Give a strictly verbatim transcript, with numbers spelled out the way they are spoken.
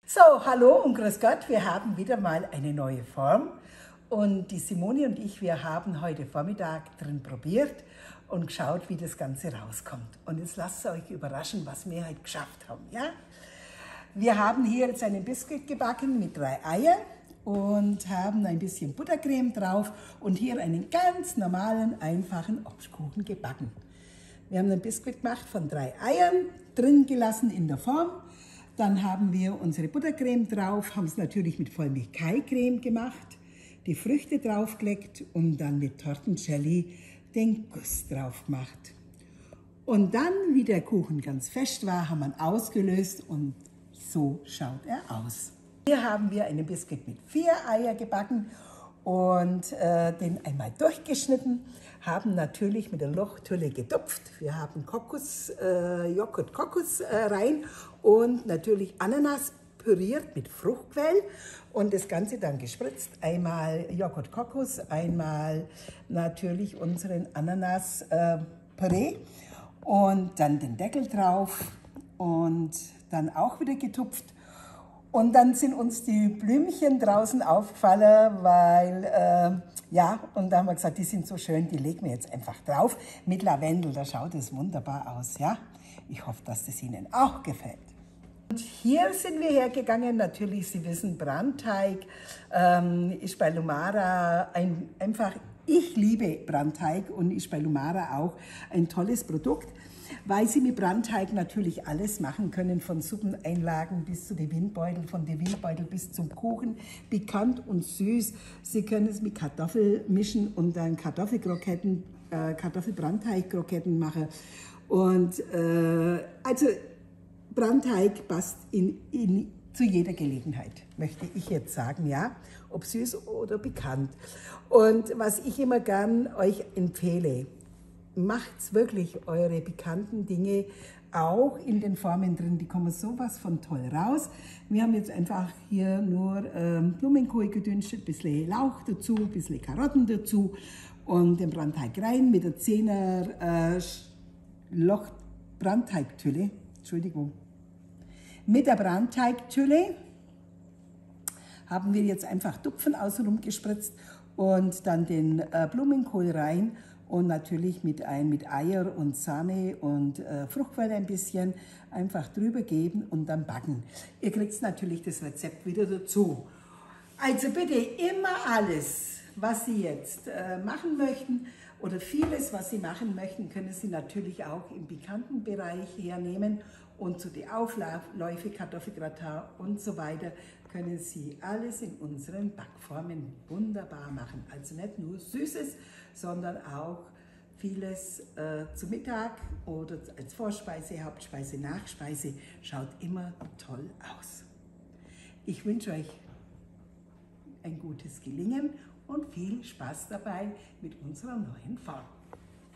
So, hallo und grüß Gott, wir haben wieder mal eine neue Form und die Simone und ich, wir haben heute Vormittag drin probiert und geschaut, wie das Ganze rauskommt. Und jetzt lasst euch überraschen, was wir heute geschafft haben. Ja? Wir haben hier jetzt einen Biskuit gebacken mit drei Eiern und haben ein bisschen Buttercreme drauf und hier einen ganz normalen, einfachen Obstkuchen gebacken. Wir haben einen Biskuit gemacht von drei Eiern, drin gelassen in der Form. Dann haben wir unsere Buttercreme drauf, haben es natürlich mit Vollmilch-Kai-Creme gemacht, die Früchte draufgelegt und dann mit Tortenjelly den Guss drauf gemacht. Und dann, wie der Kuchen ganz fest war, haben wir ihn ausgelöst und so schaut er aus. Hier haben wir einen Biskuit mit vier Eier gebacken und äh, den einmal durchgeschnitten, haben natürlich mit der Lochtülle getupft. Wir haben Kokos, äh, Joghurt Kokos äh, rein und natürlich Ananas püriert mit Fruchtquell und das Ganze dann gespritzt. Einmal Joghurt Kokos, einmal natürlich unseren Ananas äh, Püree und dann den Deckel drauf und dann auch wieder getupft. Und dann sind uns die Blümchen draußen aufgefallen, weil, äh, ja, und da haben wir gesagt, die sind so schön, die legen wir jetzt einfach drauf. Mit Lavendel, da schaut es wunderbar aus, ja. Ich hoffe, dass das Ihnen auch gefällt. Und hier sind wir hergegangen, natürlich, Sie wissen, Brandteig ähm, ist bei Lumara ein, einfach, ich liebe Brandteig und ist bei Lumara auch ein tolles Produkt, weil Sie mit Brandteig natürlich alles machen können, von Suppeneinlagen bis zu den Windbeuteln, von den Windbeuteln bis zum Kuchen, pikant und süß. Sie können es mit Kartoffel mischen und dann Kartoffelkroketten, äh, Kartoffelbrandteigkroketten machen. Und äh, also Brandteig passt in, in, zu jeder Gelegenheit, möchte ich jetzt sagen, ja, ob süß oder pikant. Und was ich immer gern euch empfehle, macht's wirklich eure pikanten Dinge auch in den Formen drin, die kommen sowas von toll raus. Wir haben jetzt einfach hier nur ähm, Blumenkohl gedünstet, ein bisschen Lauch dazu, ein bisschen Karotten dazu und den Brandteig rein mit der zehner äh, Loch Brandteigtülle, Entschuldigung. Mit der Brandteigtülle haben wir jetzt einfach Tupfen außenrum gespritzt und dann den äh, Blumenkohl rein. Und natürlich mit, ein, mit Eier und Sahne und äh, Fruchtquelle ein bisschen einfach drüber geben und dann backen. Ihr kriegt natürlich das Rezept wieder dazu. Also bitte immer alles, was Sie jetzt äh, machen möchten oder vieles, was Sie machen möchten, können Sie natürlich auch im pikanten Bereich hernehmen. Und zu den Aufläufe, Kartoffelgratin und so weiter können Sie alles in unseren Backformen wunderbar machen. Also nicht nur Süßes, sondern auch vieles äh, zu Mittag oder als Vorspeise, Hauptspeise, Nachspeise. Schaut immer toll aus. Ich wünsche euch ein gutes Gelingen und viel Spaß dabei mit unserer neuen Form.